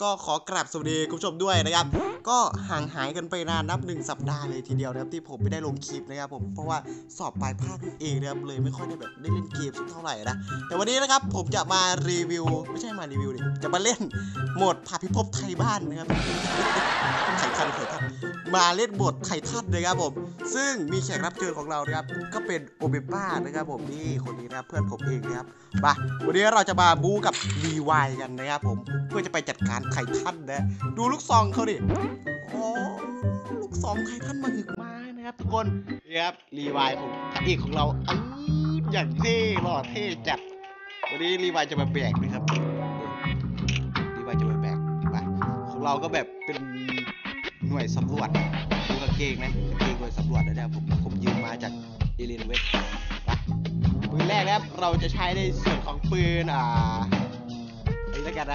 ก็ขอกราบสวัสดีคุณผู้ชมด้วยนะครับก็ห่างหายกันไปนานนับ1 สัปดาห์เลยทีเดียวนะครับที่ผมไม่ได้ลงคลิปนะครับผมเพราะว่าสอบปลายภาคเองนะครับเลยไม่ค่อยได้แบบได้เล่นเกมสักเท่าไหร่นะแต่วันนี้นะครับผมจะมารีวิวไม่ใช่มารีวิวดิจะมาเล่นโหมดพาพิภพไทยบ้านนะครับไททันมาเล่นโหมดไททันนะครับผมซึ่งมีแขกรับเชิญของเรานะครับก็เป็นโอเบป้านะครับผมนี่คนนี้นะครับเพื่อนผมเองนะครับมาวันนี้เราจะมาบู๊กับรีวายกันนะครับผมเพื่อจะไปจัดการไททันนะดูลูกซองเขาดิโอ้ลูกซองไททันมาหึกมานะครับทุกคนนี่ครับรีวายผมพระเอกของเราอย่างเท่หล่อเท่จัดวันนี้รีวายจะมาแบกนะครับรีวายจะมาแบกมาของเราก็แบบเป็นหน่วยสำรวจดูกางเกงนะกางเกงหน่วยสำรวจนะครับผมยืมมาจากเอเลนเวสปืนแรกนะครับเราจะใช้ในส่วนของปืนนี่แล้วกันนะ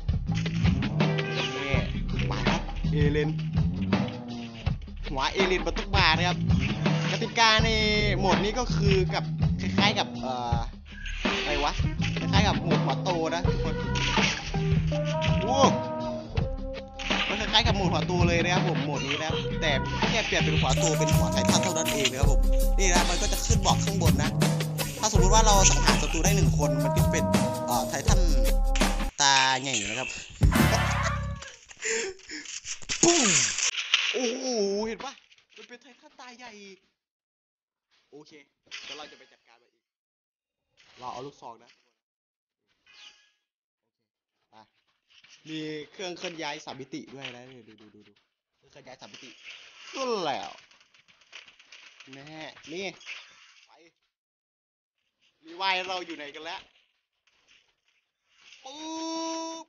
นี่มาครับเอเลนหัวเอเลนมาทุกบานะครับกติกาในโหมดนี้ก็คือกับคล้ายๆกับอะไรวะคล้ายๆกับโหมดหัวโตนะทุกคนโอ้มันคล้ายๆกับโหมดหัวโตเลยนะครับผมโหมดนี้นะแต่แค่เปลี่ยนเป็นหัวโตเป็นหัวไททันเท่านั้นเองนะครับผมนี่นะมันก็จะขึ้นบอกข้างบนนะถ้าสมมติว่าเราสังหารศัตรูได้1 คนมันก็จะเป็นไททันตาใหญ่นะครับปุ้งโอ้โหเห็นปะมันเป็นไททันตาใหญ่โอเคเดี๋ยวเราจะไปจัดการมันอีกเราเอาลูกซองนะมีเครื่องเคลื่อนย้าย3 มิติด้วยนะดูเครื่องเคลื่อนย้าย3 มิติก็แล้วแน่นี่ไปรีวายเราอยู่ไหนกันแล้วปุ๊บ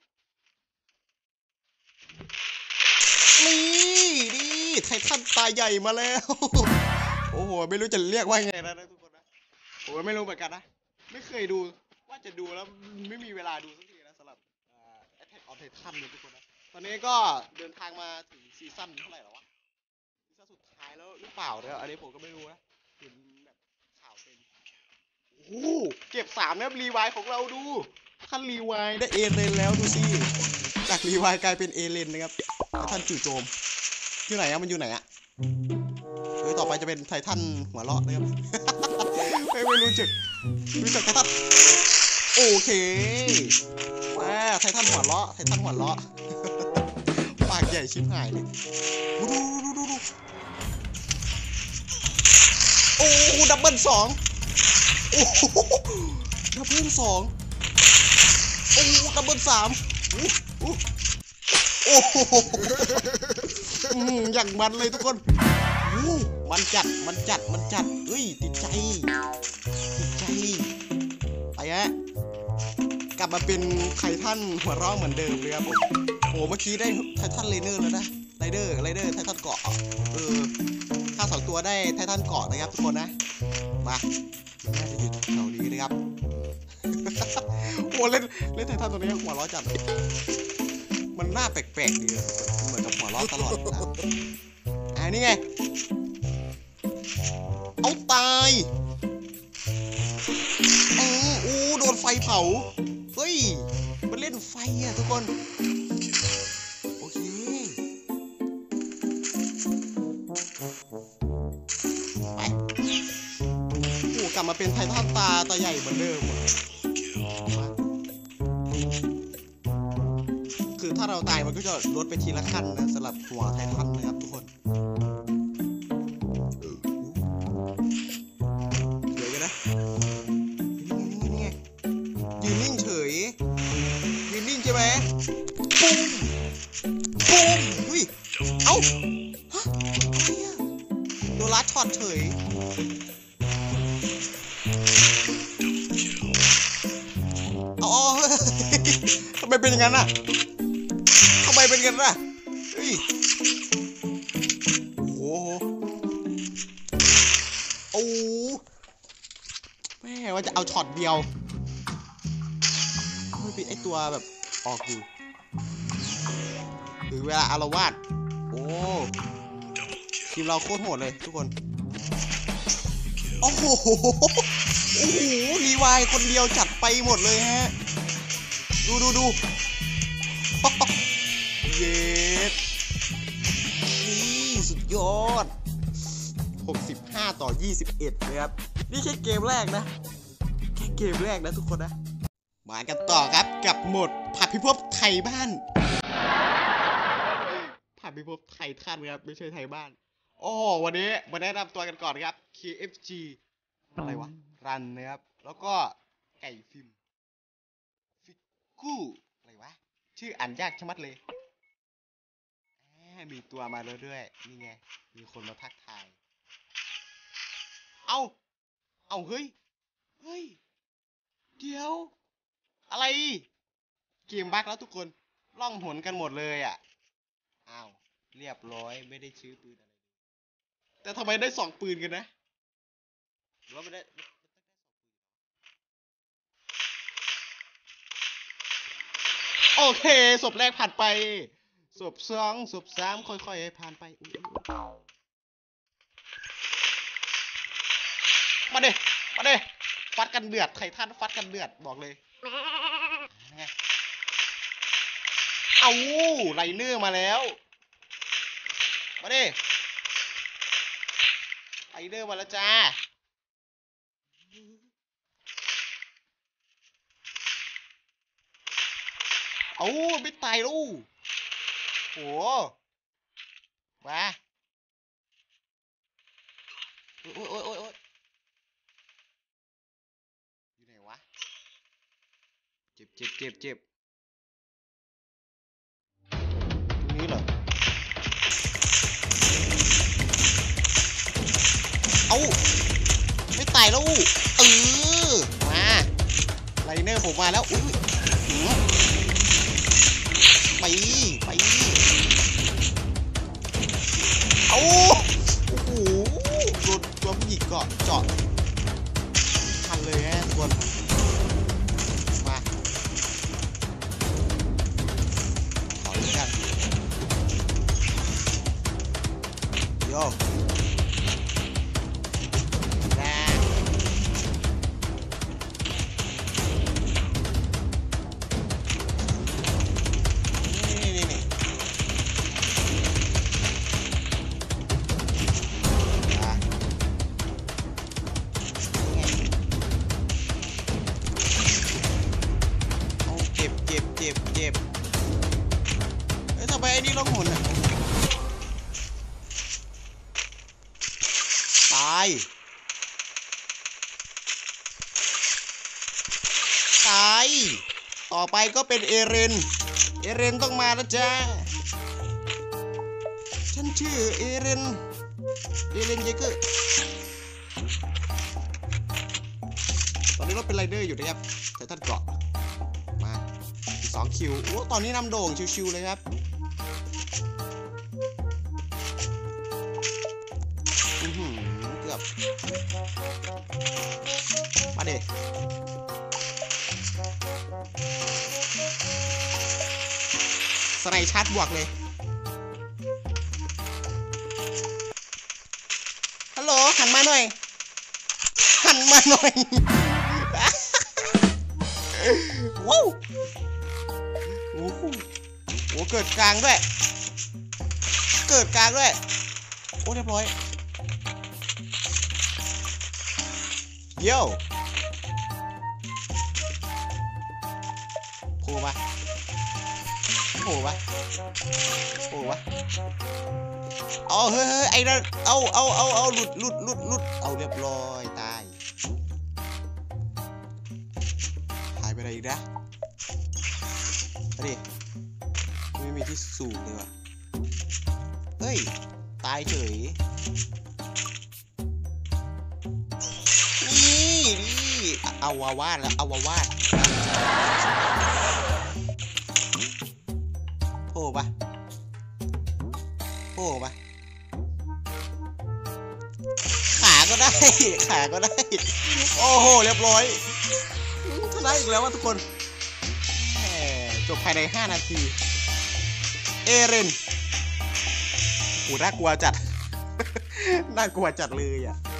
นี่ไททันตาใหญ่มาแล้วโอ้โหไม่รู้จะเรียกว่าไงนะทุกคนนะผมไม่รู้เหมือนกันนะไม่เคยดูว่าจะดูแล้วไม่มีเวลาดูสักทีนะสำหรับAttack on Titan เลยทุกคนนะตอนนี้ก็เดินทางมาถึงซีซั่นเท่าไหร่แล้ววะซีซั่นสุดท้ายแล้วหรือเปล่าเนี่ยอันนี้ผมก็ไม่รู้นะเห็นแบบข่าวเป็นโอ้เก็บ3นะครับรีวายของเราดูท่านรีวายได้เอเลนแล้วดูสิจากรีวายกลายเป็นเอเลนนะครับท่านจู่โจมอยู่ไหนอะมันอยู่ไหนอะต่อไปจะเป็นไททันหัวเราะนะครับไม่รู้จักไททันโอเคไททันหัวเราะปากใหญ่ชิบหายเลยดูโอ้ดับเบิล2โอ้ดับเบิล2โอ้ดับเบิล3โอ้อย่างมันเลยทุกคนมันจัดเฮ้ยติดใจไปฮะกลับมาเป็นไททันหัวเราะเหมือนเดิมเลยครับผมโอ้เมื่อกี้ได้ไททันเลเนอร์แล้วนะไรเดอร์ไททันเกาะฆ่า2 ตัวได้ไททันเกาะนะครับทุกคนนะมาน่าจะอยู่แถวนี้นะครับโอ้เล่นไททันตัวนี้หัวเราะจัดมันหน้าแปลกๆดีเหมือนกับหัวเราะตลอดนะนี่ไงเอาตายโดนไฟเผาเฮ้ยมันเล่นไฟอ่ะทุกคนโอเคไปกลับมาเป็นไททันตาใหญ่เหมือนเดิมคือถ้าเราตายมันก็จะลดไปทีละขั้นนะสำหรับหัวไททันนะครับทุกคนเดี๋ยวกันนะนี่ไงยืนนิ่งเฉยยืนนิ่งใช่ไหมปุ้มอุ้ยเอ้าฮะอะไรอ่ะโดนลัดช็อตเฉยอ๋อทำไมเป็นอย่างนั้นอ่ะทำไมเป็นกันล่ะเฮ้ยโอ้แม่ว่าจะเอาช็อตเดียวไม่เป็นไอตัวแบบออกอยู่หรือเวลาอารวาสโอ้ทีมเราโคตรโหดเลยทุกคนโอ้โหรีวายคนเดียวจัดไปหมดเลยฮะดูเย็ดนี่สุดยอด65 ต่อ 21เลยครับนี่แค่เกมแรกนะแค่เกมแรกนะทุกคนนะมากันต่อครับกับโหมดผัดพิภพไทยบ้านผัดพิภพไทยท่านครับไม่ใช่ไทยบ้านโอ้วันนี้มาแนะนำตัวกันก่อนครับ KFG อะไรวะรันนะครับแล้วก็ไก่ฟิล์มฟิกกู้อะไรวะชื่ออ่านยากชะมัดเลยมีตัวมาแล้วด้วยนี่ไงมีคนมาทักทายเอาเฮ้ยเดี๋ยวอะไรเกมบั๊กแล้วทุกคนล่องหนกันหมดเลยอ่ะอ้าวเรียบร้อยไม่ได้ซื้อปืนอะไรแต่ทำไมได้2 ปืนกันนะหรือว่าไม่ได้โอเคศพแรกผ่านไปศพ2ศพ3ค่อยๆให้ผ่านไปมาดิฟัดกันเดือดไททันฟัดกันเดือดบอกเลยเอาไลเนอร์มาแล้วมาดิไลเนอร์มาแล้วจ้าเอาไม่ตายลูกโหมาโอ้ยอยู่ไหนวะเจ็บตรงนี้เหรอเอาไม่ตายแล้วมาไลเนอร์ผมมาแล้วไปเอาโอ้โหโดนตัวผู้หญิงเจาะทันเลยฮะทุกคนมาขอด้วยกันโย่เจ็บทำไมไอ้นี่ล่องหนอ่ะตายต่อไปก็เป็นเอเรนต้องมาแล้วจ้าฉันชื่อเอเรนเยเกอร์ตอนนี้เราเป็นไรเดอร์อยู่นะครับแต่ท่านเกาะมา2 คิวโอ้ตอนนี้นำโด่งชิวๆเลยครับเกือบมาเด็สไนชาร์จบวกเลยฮัลโหลหันมาหน่อยว้าวโอ้เกิดกลางด้วยโอ้เรียบร้อยเยี่ยวโผล่ปะเอาเฮ้ยไอ้นั่นเอาหลุดเอาเรียบร้อยตายหายไปไหนอีกนะดิไม่มีที่สูงเลยว่ะเฮ้ยตายเฉยนี่เอาวาวาดโผล่ปะขาก็ได้โอ้โหเรียบร้อยชนะอีกแล้วว่ะทุกคนจบภายใน5 นาทีเอเรนโหน่ากลัวจัดเลยอ่ะ